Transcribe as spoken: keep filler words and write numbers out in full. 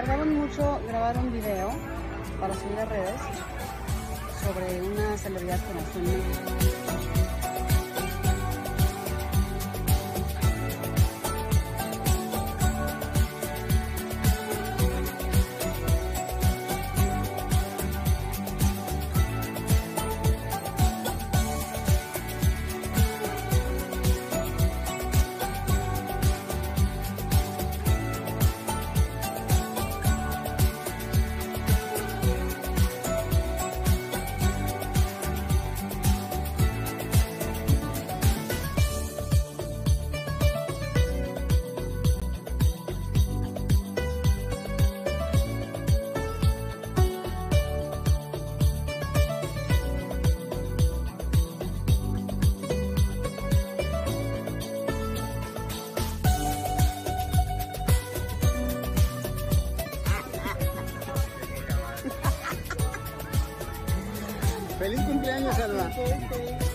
tardaron mucho grabar un video para subir a redes sobre una celebridad que nació en México. ¡Feliz cumpleaños, Alba!